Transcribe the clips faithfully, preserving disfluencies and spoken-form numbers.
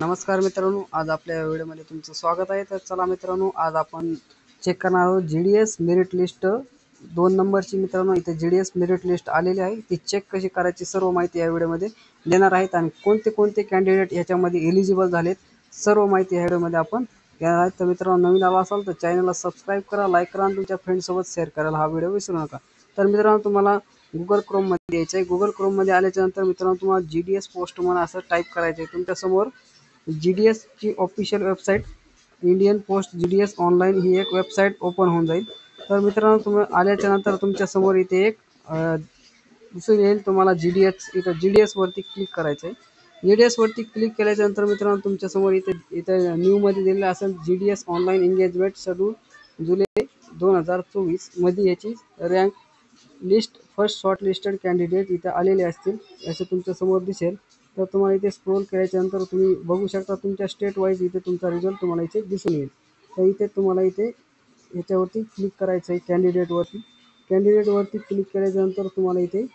नमस्कार मित्रांनो, आज आपल्या व्हिडिओमध्ये तुमचं स्वागत आहे। तर चला मित्रांनो, आज आपण चेक करणार आहोत जीडीएस मेरिट लिस्ट दोन नंबरची। मित्रांनो, इथे जीडीएस मेरिट लिस्ट आलेली आहे, ती चेक कशी करायची सर्व माहिती या व्हिडिओमध्ये देणार आहेत आणि कोणते कोणते कॅन्डिडेट याच्यामध्ये एलिजिबल झालेत सर्व माहिती या व्हिडिओमध्ये आपण घेणार आहोत। तर मित्रांनो, नवीन आला असाल तर चॅनलला सबस्क्राइब करा, लाईक करा आणि तुमच्या फ्रेंड्ससोबत शेअर करायला हा व्हिडिओ विसरू नका। तर मित्रांनो, तुम्हाला गुगल क्रोम मध्ये यायचं आहे। गुगल क्रोम मध्ये आल्याच्या नंतर मित्रांनो, तुम्हाला जीडीएस पोस्टमन असं टाईप करायचं आहे। तुमच्या समोर जीडीएस ची official website Indian post GDS online ही एक वेबसाईट ओपन होऊन जाईल। तर मित्रांनो, तुम्ही आल्याच्या नंतर तुमच्या समोर इथे एक दिसून येईल तुम्हाला जीडीएस, इथं जीडीएस वरती क्लिक करायचं आहे। जीडीएस वरती क्लिक केल्याच्या नंतर मित्रांनो, तुमच्या समोर इथे इथे न्यू मध्ये दिलेलं असेल जीडीएस ऑनलाईन एंगेजमेंट शेड्यूल जुलै दोन हजार चोवीस मध्ये याची rank list first short listed candidate इथे आलेले असतील असं तुमच्या समोर दिसेल। तर तुम्हाला इथे स्क्रोल केल्याच्या नंतर तुम्ही बघू शकता तुमच्या स्टेट वाईज इथे तुमचा रिझल्ट तुम्हाला इथे दिसून येईल। तर इथे तुम्हाला इथे याच्यावरती क्लिक करायचं आहे कॅन्डिडेटवरती। कॅन्डिडेटवरती क्लिक केल्यानंतर तुम्हाला इथे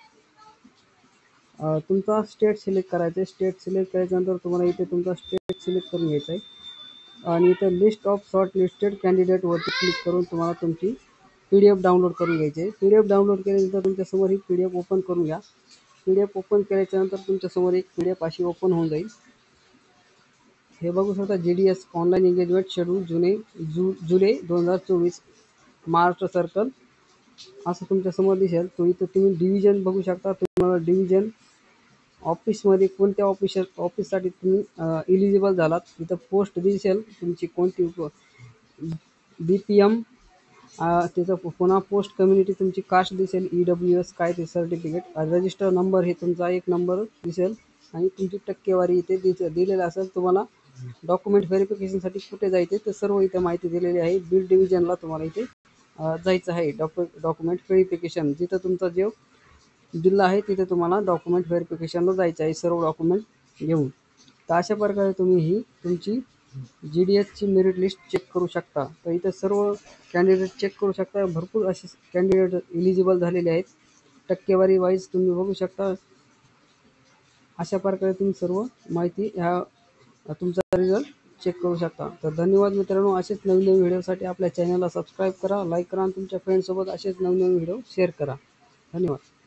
तुमचा स्टेट सिलेक्ट करायचं आहे। स्टेट सिलेक्ट केल्यानंतर तुम्हाला इथे तुमचा स्टेट सिलेक्ट करून घ्यायचा आहे आणि इथे लिस्ट ऑफ शॉर्ट लिस्टेड कॅन्डिडेटवरती क्लिक करून तुम्हाला तुमची पी डी एफ डाउनलोड करून घ्यायची आहे। पी डी एफ डाउनलोड केल्यानंतर तुमच्यासमोर ही पी डी एफ ओपन करून घ्या। पी डी एफ ओपन केल्याच्यानंतर तुमच्यासमोर एक पी डी एफ अशी ओपन होऊन जाईल। हे बघू शकता जीडीएस ऑनलाईन एंगेजमेंट शेड्यूल जुने जु जुलै दोन हजार चोवीस महाराष्ट्र सर्कल असं तुमच्यासमोर दिसेल। तो इथं तुम्ही डिव्हिजन बघू शकता। तुम्हाला डिव्हिजन ऑफिसमध्ये कोणत्या ऑफिस ऑफिससाठी तुम्ही इलिजिबल झालात इथं पोस्ट दिसेल तुमची कोणती बी पी एम त्याचं पुन्हा पोस्ट कम्युनिटी तुमची कास्ट दिसेल, ई डब्ल्यू एस काय ते सर्टिफिकेट, रजिस्टर नंबर हे तुमचा एक नंबर दिसेल आणि तुमची टक्केवारी इथे दिसे दिलेलं असेल। तुम्हाला डॉक्युमेंट व्हेरिफिकेशनसाठी कुठे जायचे ते सर्व इथे माहिती दिलेली आहे। बीड डिव्हिजनला तुम्हाला इथे जायचं आहे डॉक्यु डॉक्युमेंट व्हेरिफिकेशन जिथं तुमचा जो जिल्हा आहे तिथे तुम्हाला डॉक्युमेंट व्हेरिफिकेशनला जायचं आहे सर्व डॉक्युमेंट घेऊन। तर अशा प्रकारे तुम्ही ही तुमची जीडीएसची मेरिट लिस्ट चेक करू शकता। तर इथे सर्व कॅन्डिडेट चेक करू शकता, भरपूर असे कॅन्डिडेट एलिजिबल झालेले आहेत टक्केवारी वाईज तुम्ही बघू शकता। अशा प्रकारे तुम्ही सर्व माहिती ह्या तुमचा रिझल्ट चेक करू शकता। तर धन्यवाद मित्रांनो, असेच नवीन नवीन व्हिडिओसाठी आपल्या चॅनलला सबस्क्राईब करा, लाईक करा आणि तुमच्या फ्रेंड्ससोबत असेच नवीन नवीन व्हिडिओ शेअर करा। धन्यवाद।